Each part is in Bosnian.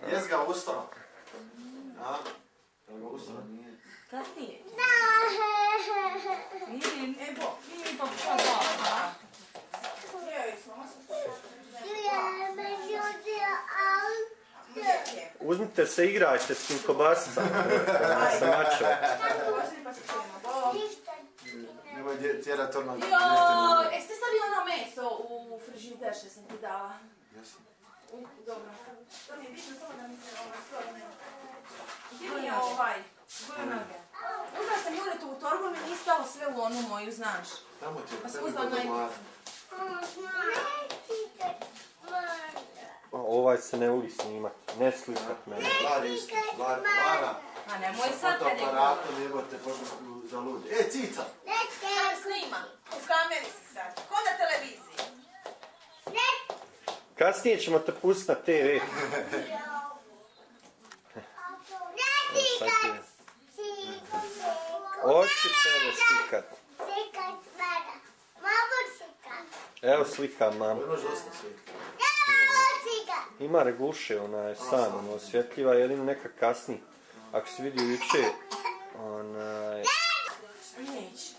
Jes ga ustao? A? Jel ga ustao? Nije. Kasnije. Nije pa pa. Uzmite se, igrajte s tim kobasicama. Sa mačom. Nemoj tjerat ono... Joj, ste stavili ono meso u frižider što sam ti dala? Jesam. Dobro. To mi je bitno samo da mi se skoro nema. Gdje mi je goje noge? Uzela sam Juretu u torbu, mi nije stalo sve u onu moju, znaš. Tamo ti je pa sam uzela najnicu. Ovaj se ne voli snimat, ne slikat mene. Lara. A nemoj sad kad je fotoaparatom jebote za ludi. Cica! Šta snima? U kameri si sad. Ko na televiziji? Kasnije ćemo te pustiti na TV. Hoću tebe slikat. Evo slikam, mam. Ima regluše, ona je sam, osvjetljiva, jedino neka kasni. Ako si vidio juče, onaj... Neće.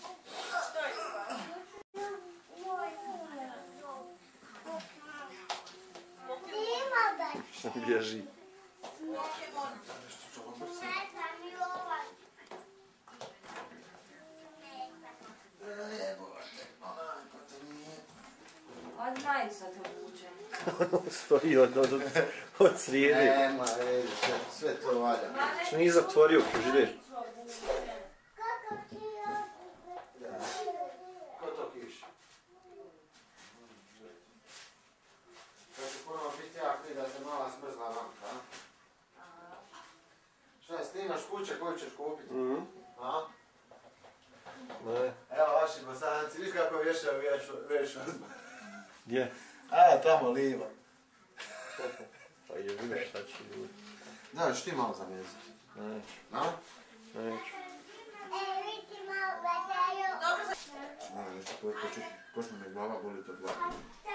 Bježi. Od majica te obuče. Ono stoji od srijede. Nema, sve to valja. Što nije zatvorio frižider? Ko to kiše? Kad će ponovno biti jak da se mala smrzla vanka, a? Šta, snimaš kuće koju ćeš kupiti? A? Ne. Evo vaši bosanci, viš kako vješaju vješ odmah. Gdje? A, tamo liva. Pa je vidiš šta će ljudi. Znaš, ti malo zamjeziti. Neću. A? Neću. Nešto počne me glava boliti od glava.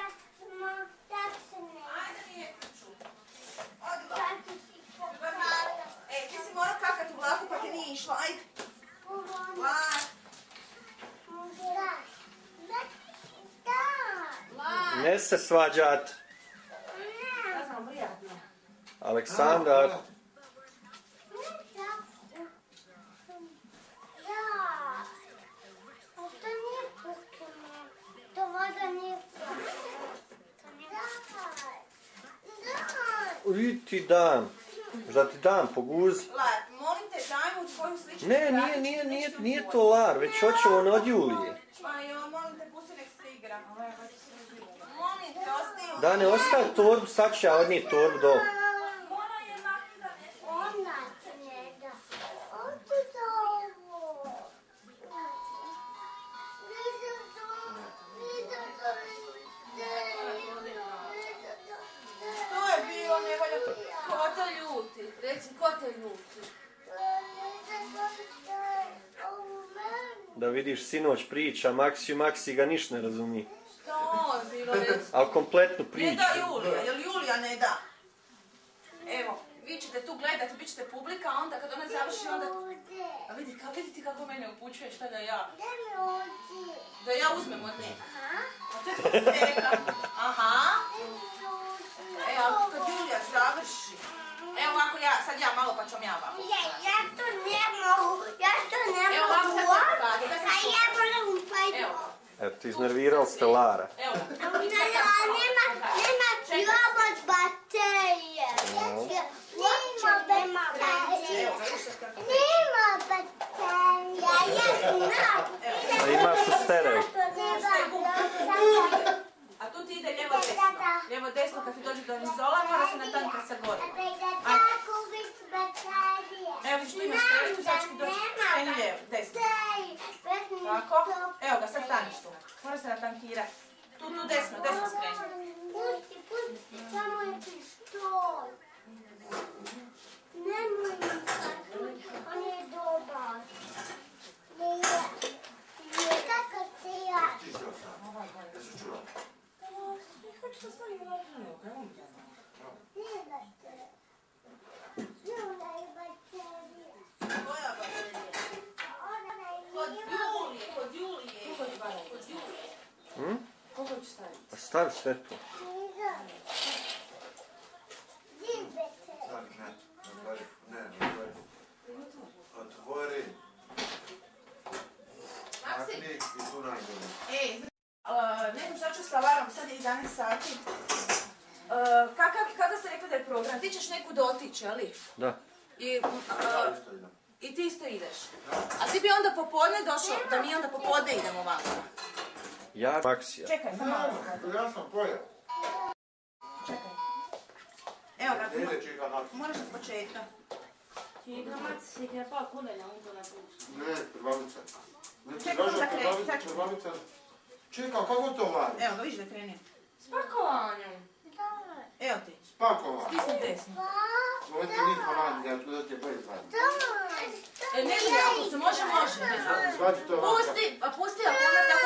Ajde mi je kuću. Odi ti si morao kakat u vlaku pa ti nije išlo, ajde. Ne se svađat. Ja znam, prijatno. Aleksandar. Udi ti dam. Šta ti dam, poguzi? Lar, molim te, daj mu tvoju sličicu. Ne, nije to lar, već hoćemo od Julije. Pa jo, molim te, pusti nek se igra. Molim te, ostaje. Da ne ostavi torbu, sad ću ja odnijeti torbu do... To je bilo, ne valja. Ko te ljuti? Reci, ko te ljuti? Da vidiš, sinoć priča, Maksi ga niš ne razumije. Što je bilo, reci? Ali kompletnu Ne priču. da Julija, jel Julija ne da? Evo, vi ćete tu gledati, bit ćete publika, a onda kad ona završi, onda... A vidite kako mene upućuje, šta da ja... Da ja uzmem od nje. A to je posteka. Aha. Evo, kad Julija završi. Evo ovako sad ja malo pa ću ja vam. Ja to ne mogu. Evo ovako sad pokaže. A ja moram upati. Evo. Evo ti iznervirali ste Lara. Evo. Nema robot baterije. Nema baterije. Ja znam. A imaš u stereo. A tu ti ide lijevo desno. Lijevo desno kad ti dođe do nizola, mora se natankat sa gore. Evo viš tu imaš strelicu, sad ću ti doći. Stani lijevo, desno. Tako. Evo ga, sad staniš tu. Mora se natankirati. Tu desno skreni. Pusti, samo je pištol. Nemoj mi tako, on je dobar. Kako se ja? Hoćeš da stavim važnije, ok? Ne da te. Stavi sve tu. Otvori. Makni i tu najbolje. Ne znam šta ću sa Larom, sad je 11 sati. Kada ste rekli da je program? Ti ćeš nekud otići, ali? Da. I ti isto ideš. A ti bi onda popodne došao, da mi onda popodne idemo van. Ja, Maksija. Čekaj, samo malo. Ja sam pojao. Čekaj. Evo ga, moraš od početka. Ne, prvavica. Čekaj, onda kreni, sad ću. Prvavica. Čekaj, kako to vadi? Evo ga, vidiš da krenio. S pakovanjem. Evo ti. Spakova. Stisni desno. Ovo ti niko vadi, ja tu da ti je bolje vadi. Ne ide, ako se može, može. Zvadi to ovako. Pusti, a pusti, ako onda